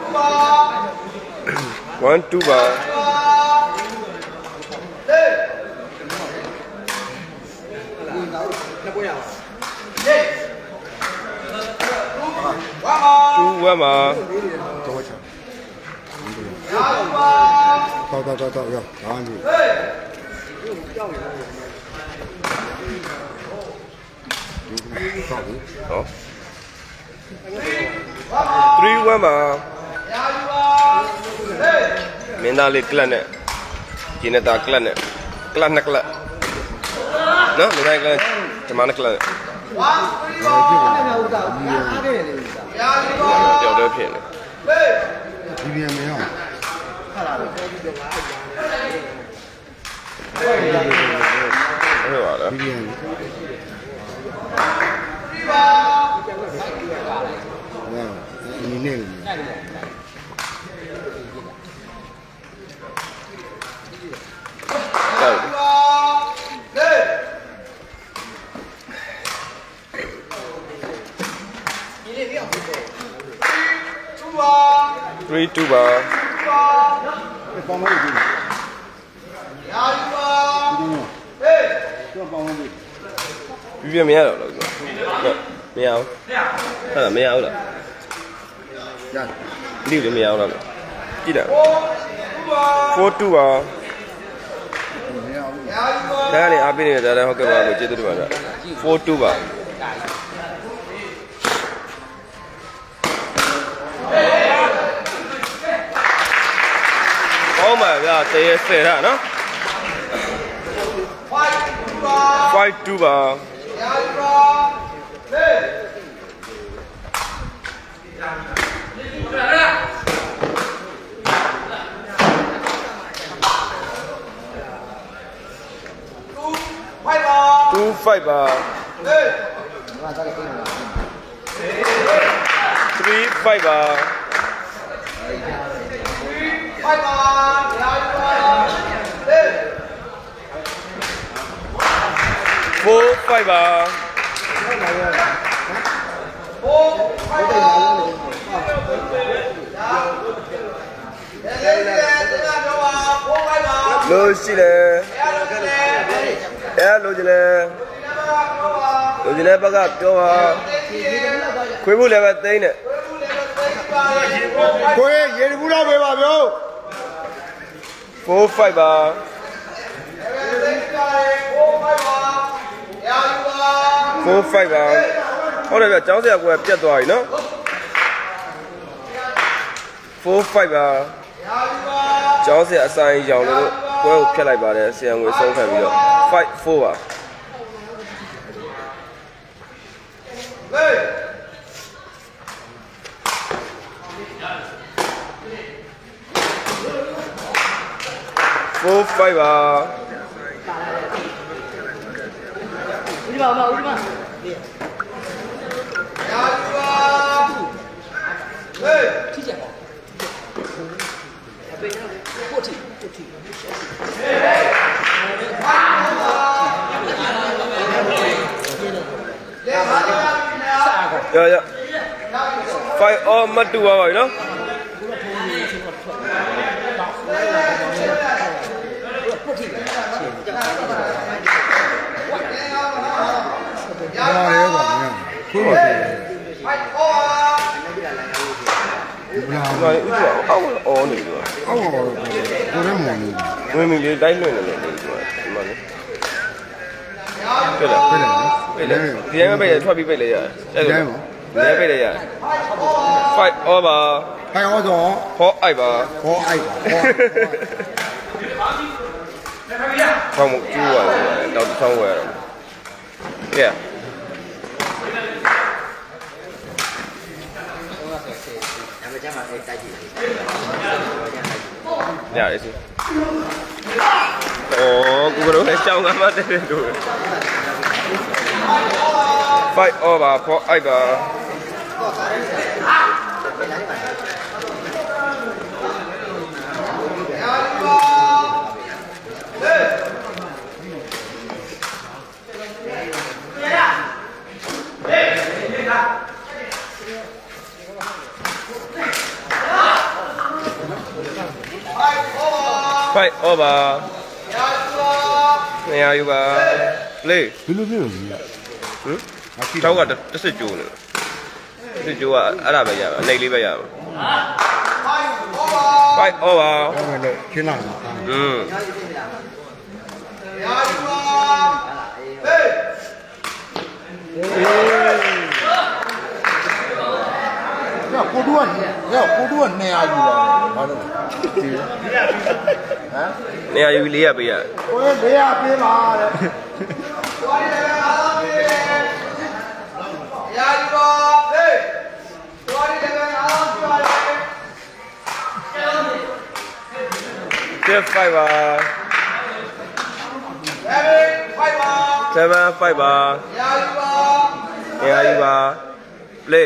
1 2 bar. 2 1 bar. 到，要打完去。 好。3 1 bar. မင်းသားလေးကလတ်နဲ့ကျင်းနေတာကလတ်နဲ့ကလတ်နှစ်ကလတ်နော်မင်းသားကလတ်ဂျမန်ကလတ်ကြောက်တော့ဖြစ်နေဒီပြန်မရအောင်ဟုတ်ပါလားဒီပြန်ဒီနေ့လေ 3 2 bar ပေါင်းလို့ဒီရာယူပါဟေးကျော်ပေါင်းလို့ပြပြမရတော့လို့မရအောင်ဟုတ်လားမရဘူးလားရတယ်ဒီလိုမရအောင်လားကြည့်တယ်4 2 bar ဒါကနေအားပေးနေတာဒါဟုတ်ကဲ့ပါကိုကျေးဇူးတင်ပါတယ်4 2 bar Oh my god, they are fair, no? 5 2 bar. 2 5 bar. 3 5 bar. 4 5 bar လို့ရှိတယ်အဲ့လိုချင်တယ်ဘက်ကပြောပါခွေးဖို့လည်းပဲသိန်းနဲ့ကိုယ်ရေတဘူးတော့ပေးပါဗျို့ 4 5 bar 4 5 bar ဟုတ်တယ်ဗျကျောင်းဆရာကပြတ်သွားပြီနော်4 5 bar ကျောင်းဆရာအဆိုင်ရောင်လို့ပွဲကိုဖြတ်လိုက်ပါတယ်ဆရာငွေဆုံးခံပြီးတော့5 4 bar 4 5 bar ဦးမဦးမထိကြပါအပေးပို့ထိရ5 all မတူပါဘူးနော်ရတယ်ကွာခွေးပါဘူးဘလာဘာလဲဥစ္စာအော်နေလို့အော်ကိုရဲမောင်နေဝင်မီလေးတိုင်းလွှင့်နေတယ်ဒီမှာလေပြလာဒီတိုင်းပဲထွက်ပြီးပိတ်လိုက်ရတယ်အဲ့လိုဒီပိတ်လိုက်ရတယ်5 over 5 over 4 8ပါ 4 8 ခေါင်းမကျူးရတယ်တောက်ချောင်းဝယ်ရတယ်ကဲရတယ်စီကိုကတော့လည်းရှောင်းကားမှတဲ့တို့5 over 4 8ပါ fight over 200ယူပါလေဘယ်လိုဖြစ်လို့လဲကျောက်ကတစ်စစ်ကျိုးနေတစ်ကျိုးကအဲ့ဒါပဲရမှာအနေလေးပဲရမှာ fight over အဲ့ဒါလည်းရှင်းလာတာကိုတူကနေရာယူပါဘာလို့နေရာယူ400ပေးရကို400ပေးပါတဲ့ 7 5 ပါ7 5ပါနေရာယူပါ play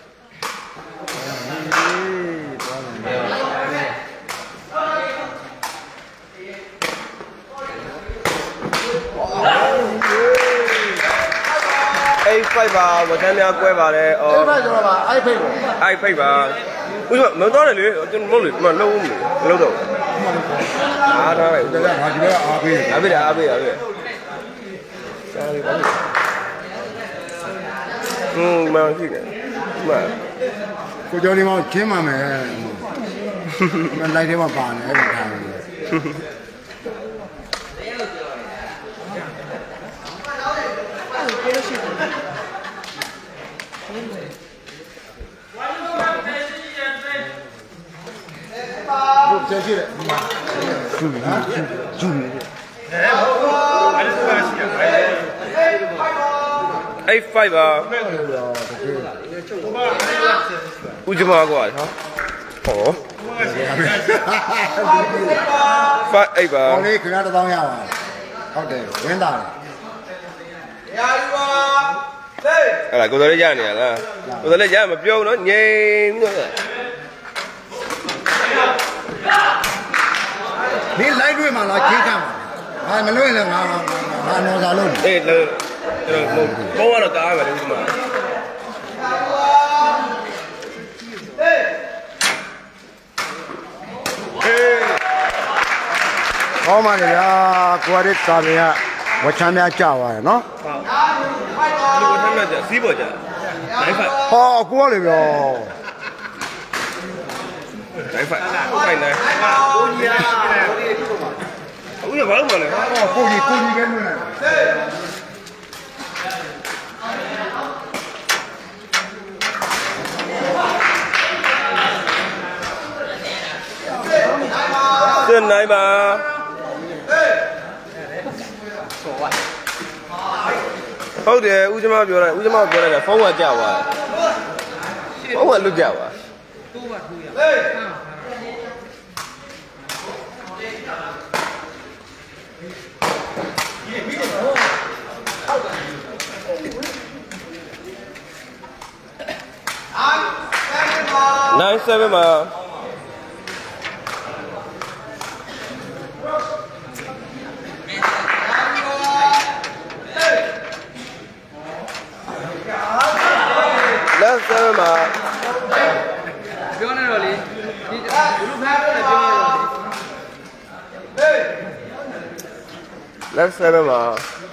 ai fight ပါဝတ်တန်းများကွဲပါတယ်အော်ai fight ဆိုတော့ပါ ai fight ပေါ့ ai fight ပါဦးမတော်တယ်လေကျွန်တော်မဟုတ်လေမလုံးဘူးမလုံးတော့အားထားလိုက်ဦးဒါကငါဒီဘက်ကအားပေးတယ်အားပေးစားလေးပါမှန်ရှိတယ်မှန်ကိုကျော်လေးမောင်ချင်းမှမယ်မလိုက်တယ်မှာပါနေအဲ့ဒါထားတယ်ကျေရှိတယ်ဂျူနေတယ် ai fight ပါဦးကျမကွာဟာဟောfight 8ပါဟောလေးခင်ဗျား1000ရပါဟုတ်တယ်ဝင်းတာတယ်ရာယူပါအဲ့ဒါကိုယ်တော်လေးရနေရလားကိုယ်တော်လေးရမပြောဘူးနော်ငြိမ်ပြီးတော့你来瑞嘛，来看看嘛，啊，没瑞了，俺弄啥弄？ 哎，我我都打完了，嘛。 好嘛的呀，过来这边呀，我前面加完喏。 我前面加西伯加，来饭。 好，过来哟。 来饭，饭来。ဦးရဘာလို့မလဲကိုကြီးပဲမလဲစစ်နိုင်ပါဟုတ်တယ်ဦးကျမပြောလိုက်တာဖုန်းကကြောက်သွားဖုန်းကလွတ်ကြောက်သွား9-7မှာလက်7မှာပြောနေတော့လေဒီလူဖမ်းပြောနေပြောနေတော့လက်7မှာ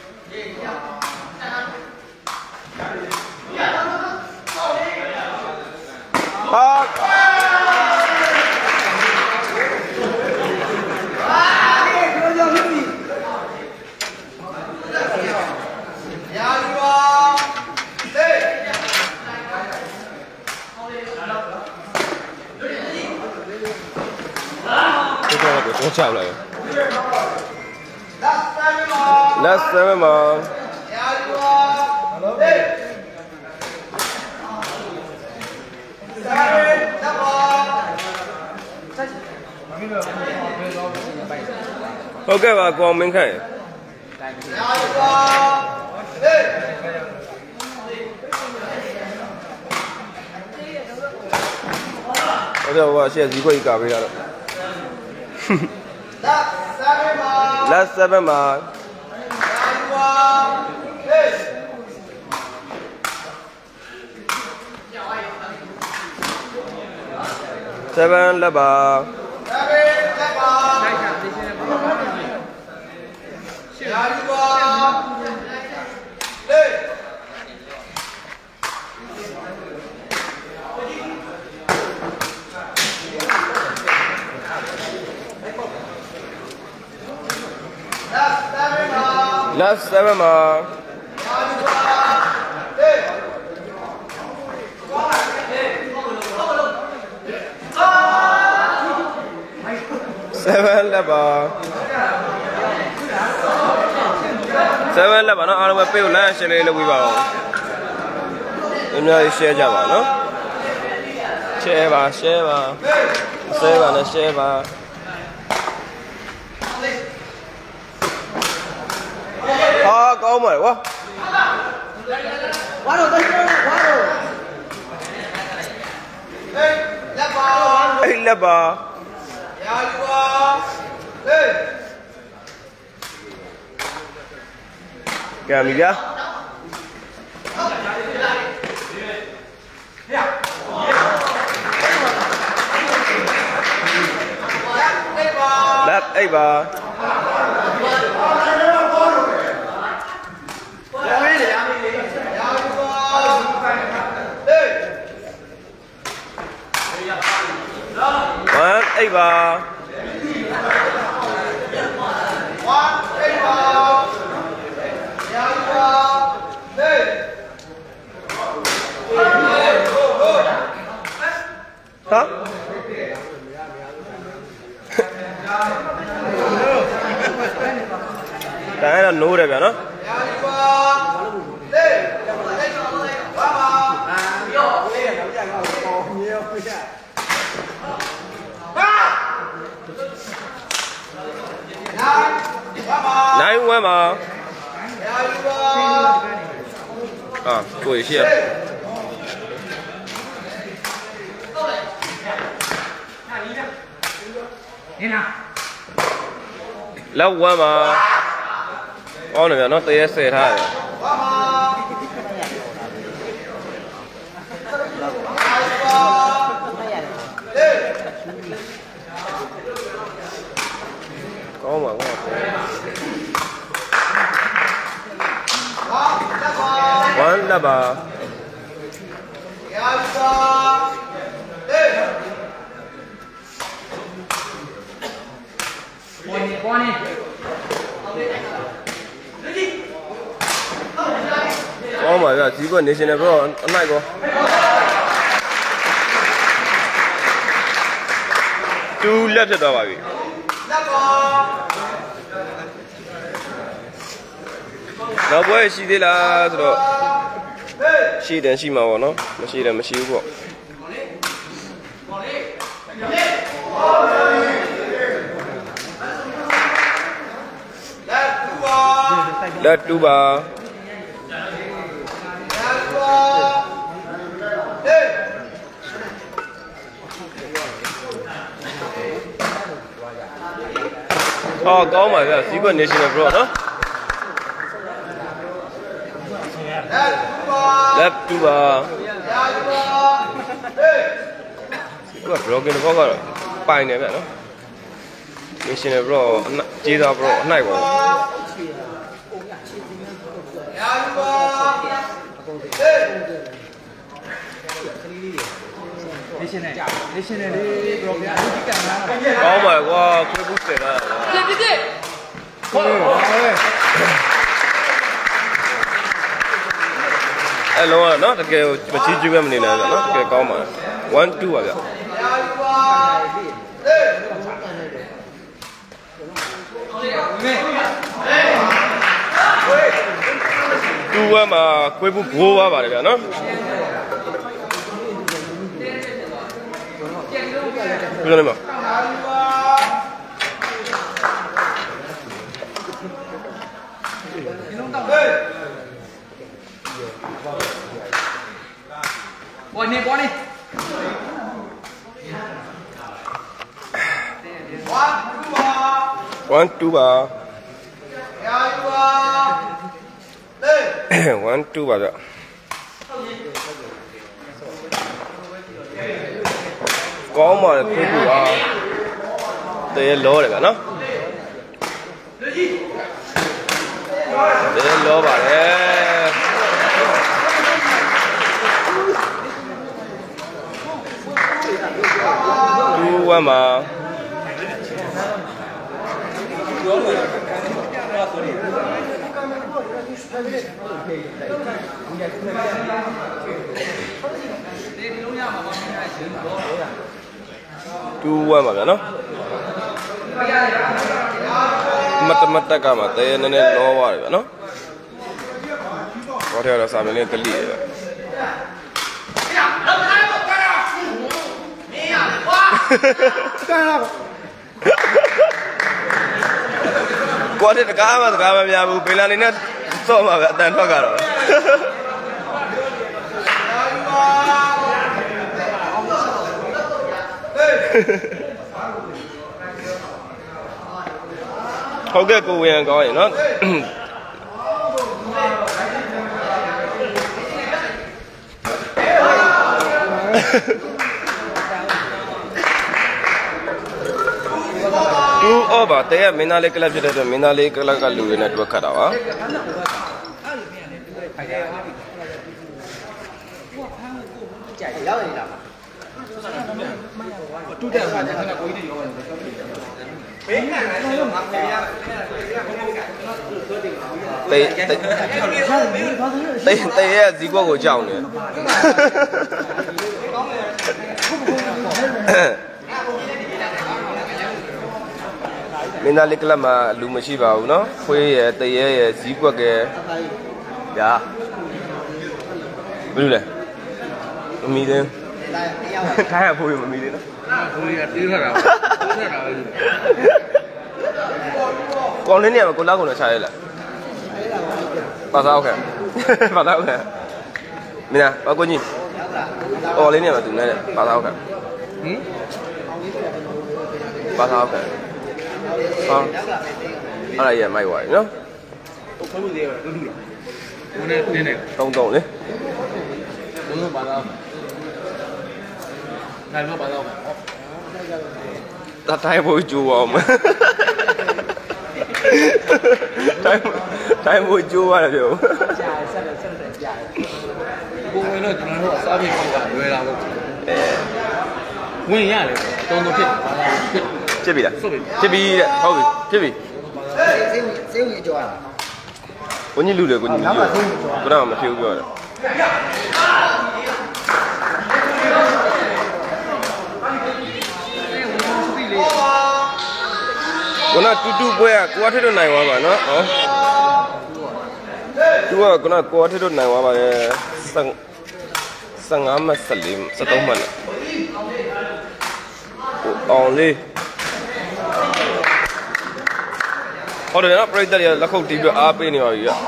我跳了。Last 7 嘛。OK 吧，光明看。我现在一个一搞回来了。Last 7 嘛。7 了吧。 Last 7 mà. Seven level. 7 level nó ăn với piu lá xe lên quý vào. Em nói xe chả vào nó. Xe vào nó xe vào. Có mày quá. Quá rồi, quá rồi. Hey, level. Kìa mình ra. Left 8 bar. One 8 bar. Hả? Cái là nụ đây kìa nó. Này quá mà. À, quỷ xe. Lâu quá mà. Con này nó TSC thay. Có mà quá. One level. Oh my god, chỉ có national bro, anh này cô. Two left cho tao vào. Nó bơi xí thế là rồi. Xí đến xí màu nó, mà xí đến mà xí quá. Left 2 bar. Có mà là chỉ có national bro đó. Left 2 bar. Cái bro cái nó có bài này vậy đó. National bro, chỉ ra bro này quá. Oh my god, quê bút tiền à. Hello, nó kêu mà chỉ chưa mình nè, nó kêu có mà. 1 2 à. Tu mà quê bút bùa quá bà nó. Cái này mà. Bỏ đi. 1 2 bar. 1 2 bar vậy. Có mà quê bút à. Đây lỗ này cả nó. Để lô bà đấy. Chú qua mà. Chú qua mà nó. Mata ka mà té nên nó vào rồi nó. Có theo là sao nên cái lì vậy. Qua thì cá mà nhà bù bên này nó sao mà vậy tên nó cả rồi. Ok cô Huyền coi nó. Chú ở bà té mình lấy cái laptop đó mình lấy cái cái lùi này được khá đó. Tây gì qua của cháu nữa. Mình lấy cái mà lùi mà chỉ vào nó, quay tây gì qua cái, dạ, bây giờ mì đây, cái là vui mà mì đây đó. Con đến nhà mà con lá còn nó xài là, bao sao kìa, bao sao kìa, mình à, bao nhiêu, lên nhà mà tụi này, bao sao kìa, bao sao kìa. Không, ở đây là mày quậy nó. Không tổ đi. Ta thay bôi chua mà. Thay bôi chua là điều. Bụng nó sao bị không cả người làm được. Nguyên nhà đấy, tôi nóဖြစ်. Chết bị đấy. Chết bị đấy. Thôi bị. Chết bị. Xíu gì cho à? Có như lưu được có như lưu. Có nào mà phiêu rồi. Có nào tu bơi à? Có thế đâu này mà bà nó. Chú à, có nào có thế đâu này mà bà sang ám mà salim sa tông mình. Only. Hồi đó nó operator là không tìm được AP này mà vậy.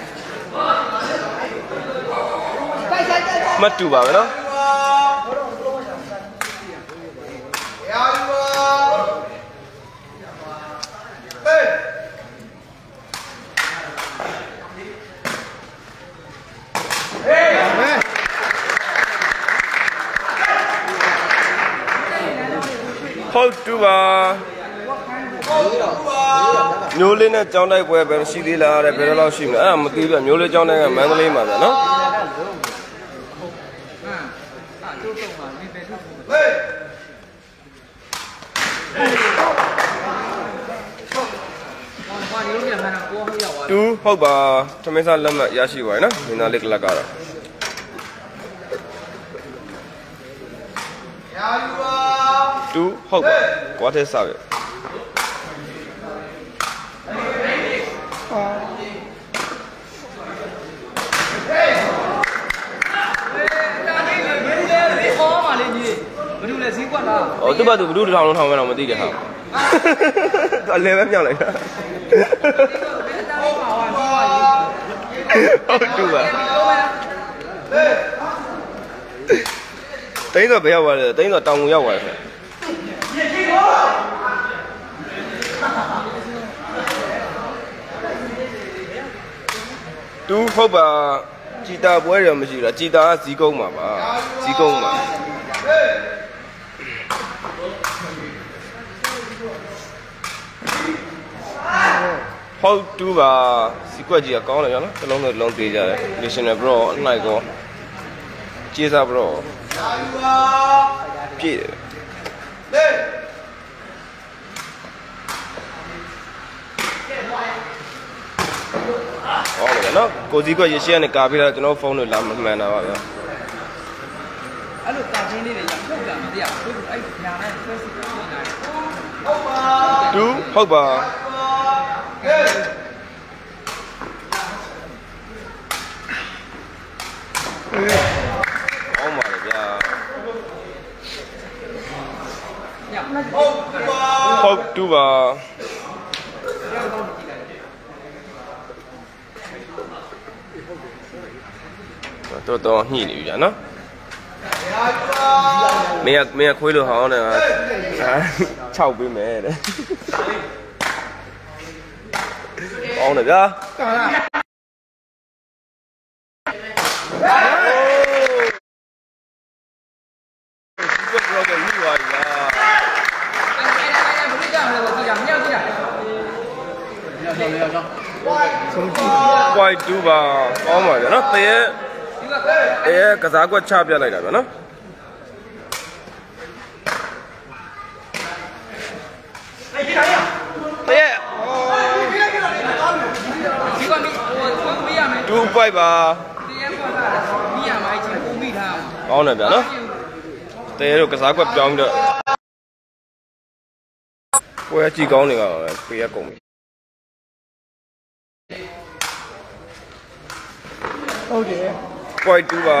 Mất chủ bảo nó. Hold to nhớ lên là trong đây quay về xí đi là để về lo xí nữa, một tí nữa nhớ lên trong đây là mang lên mà nó. Two hold ba, cho mình sang làm mà giá trị vậy nó, mình nói lịch là cả rồi. Two hold ba, quá thế sao vậy? Tôi bảo tụi đu thòng mà làm gì kìa hả? Toàn lên ép nhau lại. Đu à? Tính rồi béo rồi, tính rồi tông nhau rồi. Đu không bà chỉ ta bữa rồi mà chỉ là chỉ ta chỉ công mà bà, chỉ công mà. ဟုတ်တူပါစီကွက်ကြီးကကောင်းတယ်ဗျာနော်တစ်လုံးနဲ့တစ်လုံးသေးကြတယ် national bro အနိုင်ကောကျေးဇူး bro ပြည့်တယ်ဟုတ်တယ်နော်ကိုစီကွက်ရရှိရနဲ့ကာပြီးတော့ကျွန်တော်ဖုန်းတွေလာမမှန်တာပါဗျာအဲ့လိုတာချင်းလေးတွေရထုတ်တာမသိရဘူးအဲ့ညာနဲ့ဆွဲစစ်တာနေတယ်ဟုတ်ပါတူဟုတ်ပါအောင်ပါလေဗျာဟုတ်တူပါတော်ညှိနေပြီဗျာနော်မင်းခွေးလို့ဟောင်းနေတာ6ပေးမယ်တဲ့ဟောင်းတယ်ဗျာကွိုက်တူပါကောင်းပါဗျာနော်တဲကစားကွက်ချပြလိုက်တာဗျာနော်တူပိုက်ပါကောင်းတယ်ဗျာနော်တဲတို့ကစားကွက်ပြောင်းပြီးတော့ပွဲကြည့်ကောင်းနေပါပဲပေးရကုန်ပြီဟုတ်တယ်ကွိုက်တူပါ